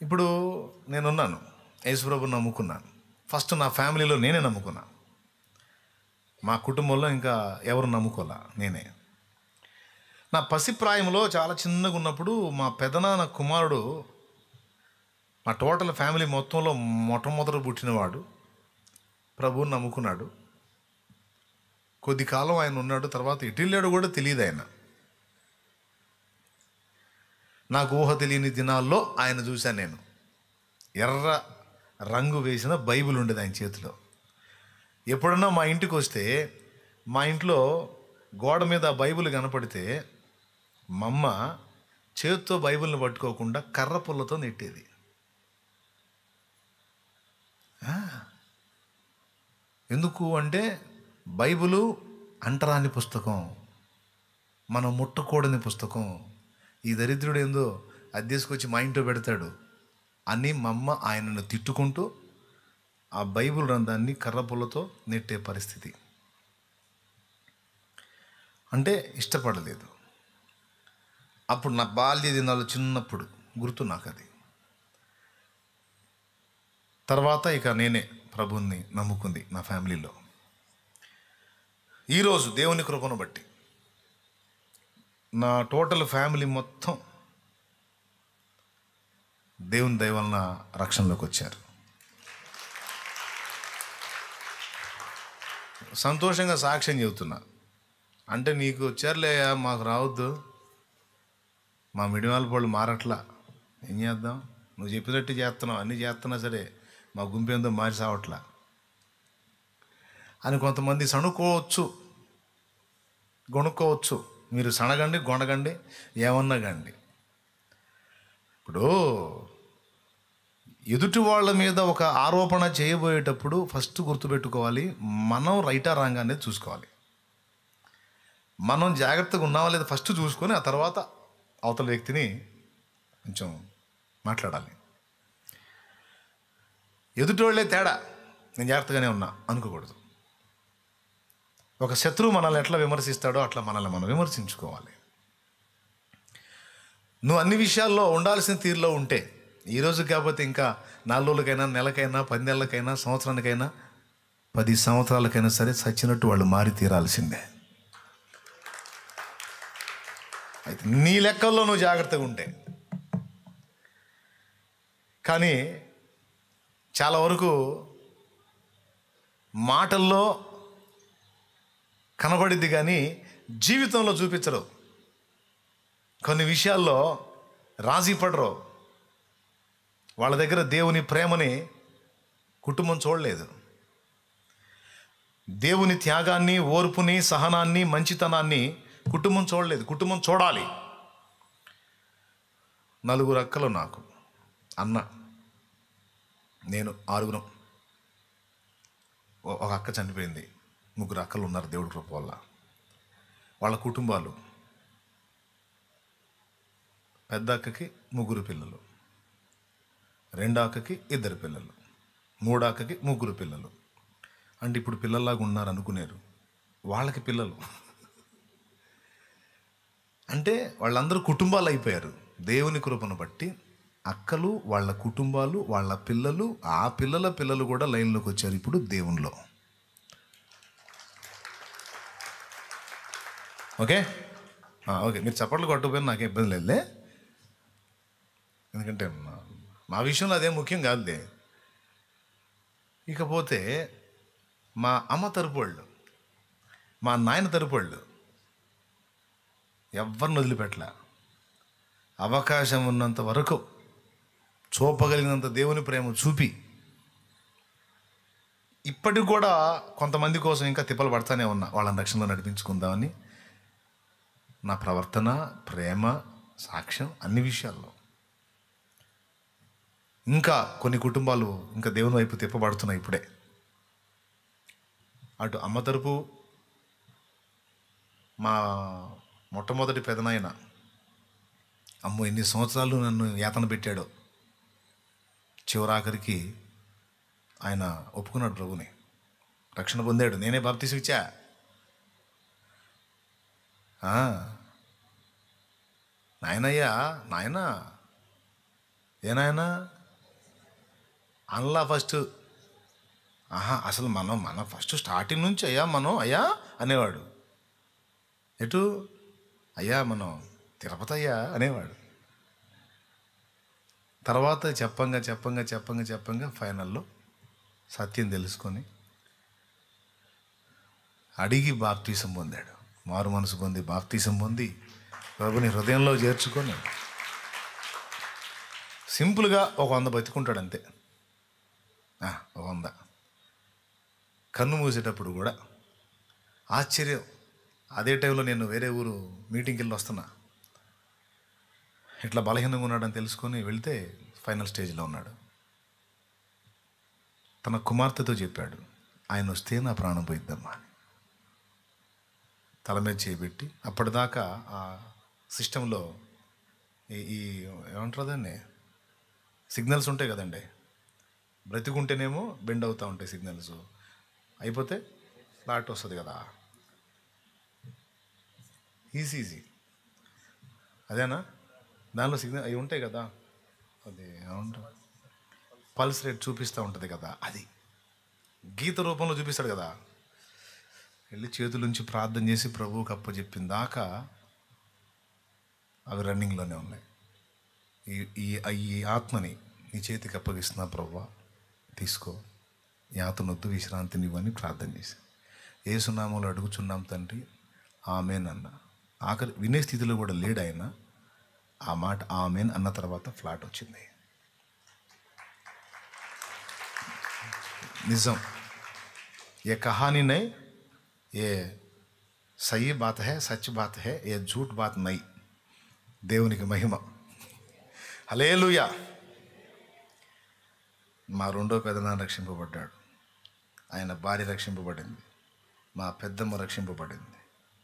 ఇప్పుడు నేనున్నాను. యేసుప్రభుని నమ్ముకున్నాను. ఫస్ట్ నా ఫ్యామిలీలో నేనే నమ్ముకున్నా. మా కుటుంబంలో ఇంకా ఎవరు నమ్ముకోలే, నేనే. నా పసిప్రాయంలో చాలా చిన్నగా ఉన్నప్పుడు మా పెదనాన్న కుమారుడు మా టోటల్ ఫ్యామిలీ మొత్తంలో మొట్టమొదట పుట్టినవాడు. ప్రభువుని నమ్ముకున్నాడు. కొద్ది కాలం ఆయన ఉన్నాడు. తర్వాత ఎటు వెళ్ళాడో కూడా తెలియదు ఆయన. నాకు ఊహ తెలియని దినాల్లో ఆయన చూశాను నేను. ఎర్ర రంగు వేసిన బైబిల్ ఉండేది ఆయన చేతిలో. ఎప్పుడన్నా మా ఇంటికి వస్తే మా ఇంట్లో గోడ మీద ఆ బైబిల్ కనపడితే మా అమ్మ చేతితో బైబిల్ని పట్టుకోకుండా కర్ర పుల్లతో నెట్టేది. ఎందుకు అంటే బైబిలు అంటరాని పుస్తకం, మనం ముట్టకూడని పుస్తకం. ఈ దరిద్రుడు ఏందో అది తీసుకొచ్చి మా ఇంట్లో పెడతాడు అని మా అమ్మ ఆయనను తిట్టుకుంటూ ఆ బైబిల్ గ్రంథాన్ని కర్రపుల్లతో నెట్టే పరిస్థితి. అంటే ఇష్టపడలేదు. అప్పుడు నా బాల్య దినాలు చిన్నప్పుడు గుర్తు నాకు అది. తర్వాత ఇక నేనే ప్రభువుని నమ్ముకుంది నా ఫ్యామిలీలో. ఈరోజు దేవుని కృపను బట్టి నా టోటల్ ఫ్యామిలీ మొత్తం దేవుని దయ వలన రక్షణలోకి వచ్చారు. సంతోషంగా సాక్ష్యం చెబుతున్నా. అంటే నీకు వచ్చారులే, మాకు రావద్దు, మా మిడివాళ్ళ వాళ్ళు మారట్లా, ఏం చేద్దాం, నువ్వు చెప్పినట్టు చేస్తున్నావు, అన్నీ చేస్తున్నా సరే మా గుంపేందో మారి సావట్లా అని కొంతమంది సణుకోవచ్చు, గొనుక్కోవచ్చు. మీరు సనగండి, గొనగండి, ఏమన్నా కండి. ఇప్పుడు ఎదుటి వాళ్ళ మీద ఒక ఆరోపణ చేయబోయేటప్పుడు ఫస్ట్ గుర్తుపెట్టుకోవాలి, మనం రైటా రాంగ్ అనేది చూసుకోవాలి. మనం జాగ్రత్తగా ఉన్నావా లేదా ఫస్ట్ చూసుకొని ఆ తర్వాత అవతల వ్యక్తిని కొంచెం మాట్లాడాలి. ఎదుటోళ్ళే తేడా, నేను జాగ్రత్తగానే ఉన్నా అనుకోకూడదు. ఒక శత్రువు మనల్ని ఎట్లా విమర్శిస్తాడో అట్లా మనల్ని మనం విమర్శించుకోవాలి. నువ్వు అన్ని విషయాల్లో ఉండాల్సిన తీరులో ఉంటే ఈరోజు కాకపోతే ఇంకా 4 రోజులకైనా, నెలకైనా, 10 నెలలకైనా, సంవత్సరానికైనా, 10 సంవత్సరాలకైనా సరే చచ్చినట్టు వాళ్ళు మారి తీరాల్సిందే. అయితే నీ లెక్కల్లో నువ్వు జాగ్రత్తగా ఉంటే. కానీ చాలా వరకు మాటల్లో కనబడిద్ది కానీ జీవితంలో చూపించరు. కొన్ని విషయాల్లో రాజీ పడరు. వాళ్ళ దగ్గర దేవుని ప్రేమని కుటుంబం చూడలేదు. దేవుని త్యాగాన్ని, ఓర్పుని, సహనాన్ని, మంచితనాన్ని కుటుంబం చూడలేదు. కుటుంబం చూడాలి. 4 అక్కలు నాకు, అన్న, నేను, 6. ఒక అక్క చనిపోయింది. 3 అక్కలు ఉన్నారు దేవుడి కృప వల్ల. వాళ్ళ కుటుంబాలు, పెద్ద అక్కకి 3 పిల్లలు, 2 అక్కకి 2 పిల్లలు, 3 అక్కకి 3 పిల్లలు. అంటే ఇప్పుడు పిల్లల్లాగా ఉన్నారు అనుకునేరు, వాళ్ళకి పిల్లలు. అంటే వాళ్ళందరూ కుటుంబాలు అయిపోయారు. దేవుని కృపను బట్టి అక్కలు, వాళ్ళ కుటుంబాలు, వాళ్ళ పిల్లలు, ఆ పిల్లల పిల్లలు కూడా లైన్లోకి వచ్చారు ఇప్పుడు దేవునిలో. ఓకే ఓకే, మీరు చప్పట్లు కొట్టకపోయినా నాకేం ఇబ్బంది లేదులే. ఎందుకంటే మా విషయంలో అదేం ముఖ్యం కాదులే. ఇకపోతే మా అమ్మ తరపు వాళ్ళు, మా నాయన తరపు వాళ్ళు ఎవరిని వదిలిపెట్టలే. అవకాశం ఉన్నంత వరకు చూపగలిగినంత దేవుని ప్రేమ చూపి ఇప్పటికి కూడా కొంతమంది కోసం ఇంకా తిప్పలు పడతానే ఉన్నా, వాళ్ళని రక్షణలో నడిపించుకుందామని. నా ప్రవర్తన, ప్రేమ, సాక్ష్యం అన్ని విషయాల్లో. ఇంకా కొన్ని కుటుంబాలు ఇంకా దేవుని వైపు తిప్పబడుతున్నాయి ఇప్పుడే. అటు అమ్మ తరపు మా మొట్టమొదటి పెదనాయన, అమ్మో ఎన్ని సంవత్సరాలు నన్ను యాతన పెట్టాడో, చివరాఖరికి ఆయన ఒప్పుకున్నాడు, ప్రభుని రక్షణ పొందాడు. నేనే బాప్తీసం ఇచ్చా. నాయనయ్యా, నాయన ఏనాయనా అనలా ఫస్ట్. అసలు మనం ఫస్ట్ స్టార్టింగ్ నుంచి అయ్యా మనం అయ్యా అనేవాడు. ఎటు అయ్యా మనం తిరుపతి అయ్యా అనేవాడు. తర్వాత చెప్పంగా ఫైనల్లో సత్యం తెలుసుకొని అడిగి బాప్తీసం పొందాడు. మారు మనసు పొంది బాప్తీసం పొంది ప్రభుని హృదయంలో చేర్చుకొని సింపుల్గా ఒక 100 బతికుంటాడు అంతే. ఒక 100. కన్ను మూసేటప్పుడు కూడా ఆశ్చర్యం. అదే టైంలో నేను వేరే ఊరు మీటింగ్కి వెళ్ళి వస్తున్నా. ఇట్లా బలహీనంగా ఉన్నాడని తెలుసుకొని వెళ్తే ఫైనల్ స్టేజ్లో ఉన్నాడు. తన కుమార్తెతో చెప్పాడు, ఆయన వస్తే నా ప్రాణం పోయిద్దమ్మా అని. తల మీద చేయబెట్టి, అప్పటిదాకా ఆ సిస్టంలో ఈ ఏమంటారు దాన్ని, సిగ్నల్స్ ఉంటాయి కదండి. బ్రతికుంటేనేమో బెండ్ అవుతూ ఉంటాయి సిగ్నల్స్, అయిపోతే ఫ్లాట్ వస్తుంది కదా. ఈజీ అదేనా, దానిలో సిగ్నల్ అవి ఉంటాయి కదా, అది ఏమంటారు, పల్స్ రేట్ చూపిస్తూ ఉంటుంది కదా, అది గీత రూపంలో చూపిస్తాడు కదా. వెళ్ళి చేతులుంచి ప్రార్థన చేసి ప్రభువుకి అప్పచెప్పిన దాకా అవి రన్నింగ్లోనే ఉన్నాయి. ఈ ఈ ఆత్మని నీ చేతికి అప్పగిస్తున్నా ప్రభువా, తీసుకో, ఈ ఆత్మనొద్దు, విశ్రాంతిని ఇవ్వని ప్రార్థన చేసి యేసునామములో అడుగుచున్నాం తండ్రి, ఆమేన్ అన్న. ఆఖరి వినే స్థితిలో కూడా లేడు ఆయన. ఆ మాట ఆమేన్ అన్న తర్వాత ఫ్లాట్ వచ్చింది. నిజం. ఏ కహానీ నై, ఏ సही బాత్ హై, సచ్ బాత్ హై, ఏ झूठ బాత్ నై. దేవునికి మహిమ. హల్లెలూయా. మా రెండో పెదనాన్న రక్షింపబడ్డాడు, ఆయన భార్య రక్షింపబడింది, మా పెద్దమ్మ రక్షింపబడింది,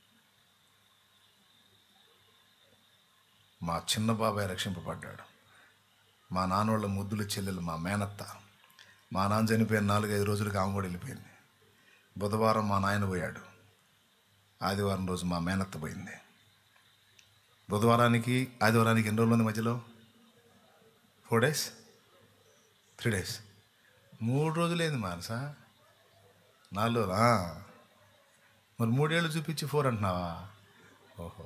మా చిన్న బాబాయ్ రక్షింపబడ్డాడు, మా నాన్నోళ్ళ ముద్దుల చెల్లెలు మా మేనత్త. మా నాన్న చనిపోయిన 4-5 రోజులకి ఆమె కూడా వెళ్ళిపోయింది. బుధవారం మా నాయన పోయాడు, ఆదివారం రోజు మా మేనత్త పోయింది. బుధవారానికి ఆదివారానికి ఎన్ని రోజులు ఉంది మధ్యలో? 4 days, 3 days, 3 రోజులేంది మానసా, 4 రోజులా? మరి 3 ఏళ్ళు చూపించి 4 అంటున్నావా? ఓహో,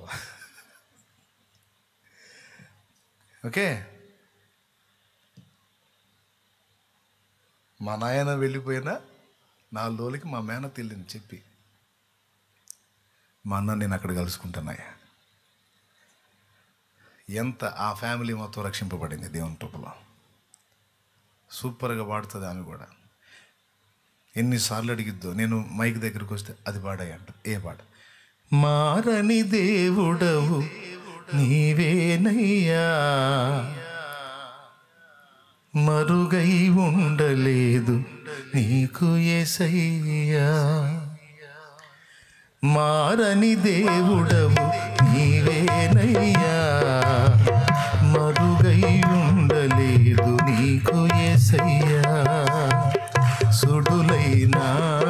ఓకే. మా నాయన వెళ్ళిపోయినా 4 రోజులకి మా మేనత్త వెళ్ళింది చెప్పి, మా అన్న నేను అక్కడ కలుసుకుంటున్నాయా. ఎంత ఆ ఫ్యామిలీ మొత్తం రక్షింపబడింది దేవుని కృపలో. సూపర్గా పాడుతుంది ఆమె కూడా. ఎన్నిసార్లు అడిగిద్దో, నేను మైక్ దగ్గరికి వస్తే అది పాడాయి అంట. ఏ పాట? మారని దేవుడవు నీవేనయ్యా, మరుగై ఉండలేదు నీకు యేసయ్యా. మారని దేవుడవు నీవేనయ్యా, మరుగై ఉండలేదు నీకు యేసయ్యా. సుడులైనా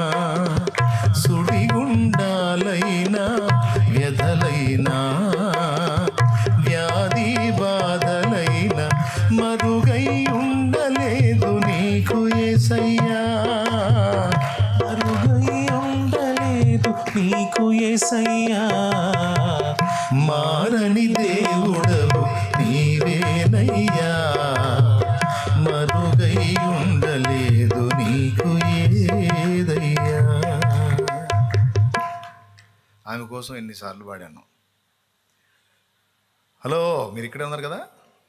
సుడిగుండాలైనా వ్యధలైనా వ్యాధి బాధలైనా మరుగై ఉండలేదు నీకు యేసయ్యా, మరుగై ఉండలేదు నీకు యేసయ్యా. మారని దేవుడవు నీవేనయ్యా, మరుగై ఉండలేదు నీకు ఏదయ్యా. ఆమె కోసం ఎన్నిసార్లు పాడాను. హలో, మీరు ఇక్కడే ఉన్నారు కదా.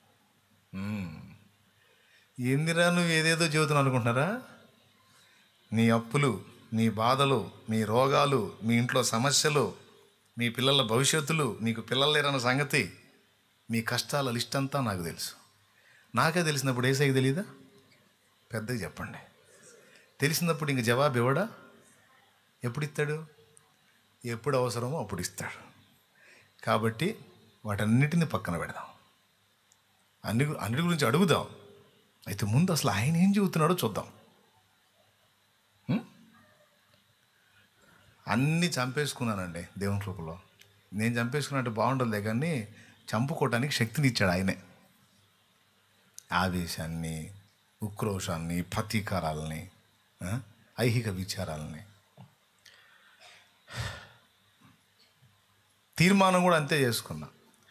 ఏందిరా నువ్వు ఏదేదో చెబుతున్నావు అనుకుంటున్నారా? నీ అప్పులు, నీ బాధలు, మీ రోగాలు, మీ ఇంట్లో సమస్యలు, మీ పిల్లల భవిష్యత్తులు, నీకు పిల్లలు లేరన్న సంగతి, మీ కష్టాల లిస్ట్ అంతా నాకు తెలుసు. నాకే తెలిసినప్పుడు ఏసైకి తెలీదా? పెద్దగా చెప్పండి. తెలిసినప్పుడు ఇంక జవాబు ఇవ్వడా? ఎప్పుడు ఇస్తాడు? ఎప్పుడు అవసరమో అప్పుడు ఇస్తాడు. కాబట్టి వాటన్నిటిని పక్కన పెడదాం, అన్నిటి గురించి అడుగుదాం. అయితే ముందు అసలు ఆయన ఏం చెబుతున్నాడో చూద్దాం. అన్నీ చంపేసుకున్నానండి దేవుని కృపలో. నేను చంపేసుకున్నట్టు బాగుండదులే, కానీ చంపుకోవటానికి శక్తిని ఇచ్చాడు ఆయనే. ఆవేశాన్ని, ఉక్రోషాన్ని, ప్రతీకారాలని, ఐహిక విచారాలని. తీర్మానం కూడా అంతే చేసుకున్నా.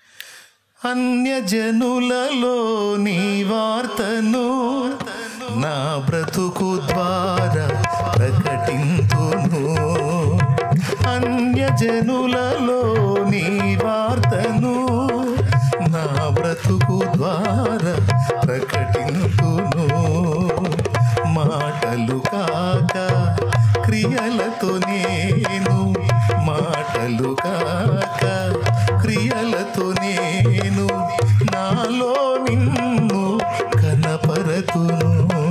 అన్యజనులలో నీ వార్తను నా బ్రతుకు ద్వారా ప్రకటింతును. అన్యజనులలో నీ వార్తను నా బ్రతుకు ద్వారా ప్రకటింతును. మాటలు కాక క్రియలతో నేను, మాటలు కాక క్రియలతో నేను నాలో నిన్ను కనపరతును.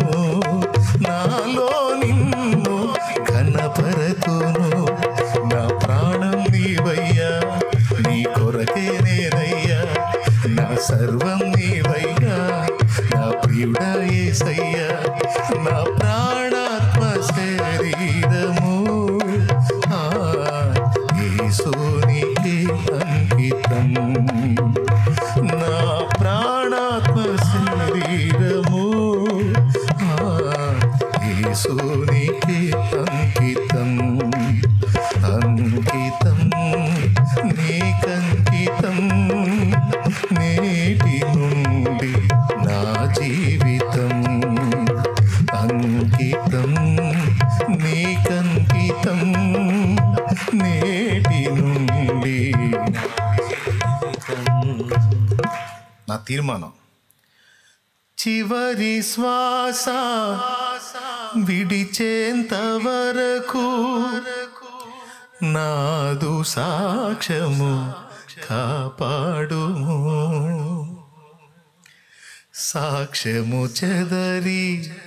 నాలో నిన్ను కనపరతును. నా ప్రాణం నీవయ్యా, నీ కొరకే నేనయ్యా, నా సర్వం నీవయ్యా, నా ప్రియుడా యేసయ్యా. నా ప్రాణాత్మ శరీరము యేసునికే అంకితం. నా ప్రాణాత్మ శరీరము యేసునికే అంకితం. అంకితం నీకంకితం, నేటి నుండి నా జీవితం. అంకితం నీకంకితం, నేటి నుండి నా తీర్మానం. చివరి శ్వాస విడిచేంత వరకు నాదు సాక్ష్యము కాపాడుము. సాక్ష్యము చెదరి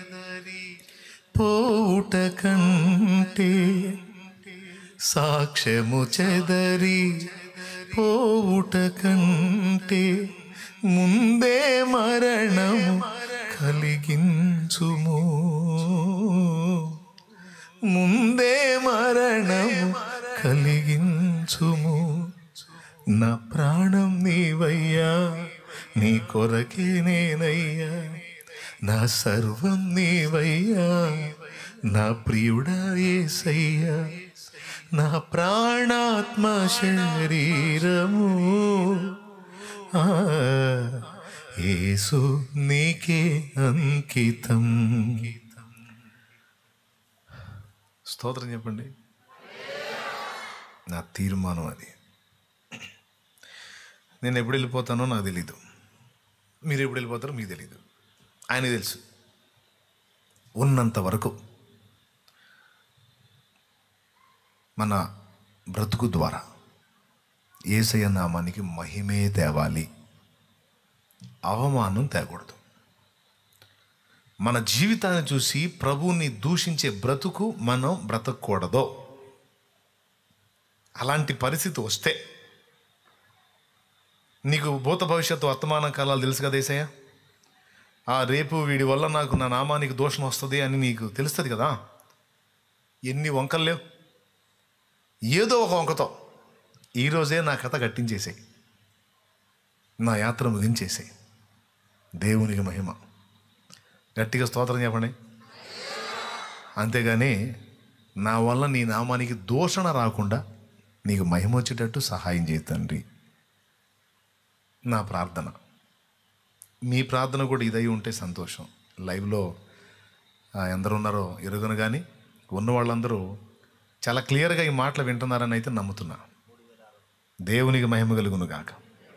పోవుట కంటే, సాక్ష్యము చెదరి పోవుట కంటే ముందే మరణము కలిగించుము. ముందే మరణము కలిగించుము. నా ప్రాణం నీవయ్యా, నీ కొరకే నేనయ్యా, నా సర్వం నీవయ్యా, నా ప్రియుడా యేసయ్యా. నా ప్రాణాత్మ శరీరము యేసు నీకే అంకితం. స్తోత్రం చెప్పండి. నా తీర్మానం అది. నేను ఎప్పుడు వెళ్ళిపోతానో నాకు తెలీదు, మీరు ఎప్పుడు వెళ్ళిపోతారో మీకు తెలీదు. ఆయనకు తెలుసు. ఉన్నంత వరకు మన బ్రతుకు ద్వారా యేసయ్య నామానికి మహిమే తేవాలి, అవమానం తేకూడదు. మన జీవితాన్ని చూసి ప్రభువుని దూషించే బ్రతుకు మనం బ్రతకూడదు. అలాంటి పరిస్థితి వస్తే, నీకు భూత భవిష్యత్తు వర్తమాన కాలాలు తెలుసు కదా యేసయ్య, రేపు వీడి వల్ల నాకు నా నామానికి దోషం వస్తుంది అని నీకు తెలుస్తుంది కదా. ఎన్ని వంకలు లేవు, ఏదో ఒక వంకతో ఈరోజే నా కథ కట్టించేసాయి, నా యాత్ర ముగించేసాయి. దేవునికి మహిమ. గట్టిగా స్తోత్రం చెప్పండి. అంతేగాని నా వల్ల నీ నామానికి దూషణ రాకుండా నీకు మహిమ వచ్చేటట్టు సహాయం చేయి తండ్రి. నా ప్రార్థన. మీ ప్రార్థన కూడా ఇదై ఉంటే సంతోషం. లైవ్లో ఎందరు ఉన్నారో ఎరుగను, కానీ ఉన్న వాళ్ళందరూ చాలా క్లియర్గా ఈ మాటలు వింటున్నారని అయితే నమ్ముతున్నా. దేవునికి మహిమ కలుగును గాక.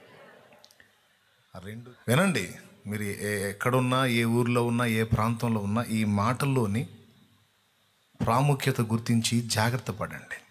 రెండు వినండి. మీరు ఎక్కడున్నా, ఏ ఊర్లో ఉన్నా, ఏ ప్రాంతంలో ఉన్నా ఈ మాటల్లోని ప్రాముఖ్యత గుర్తించి జాగ్రత్త పడండి.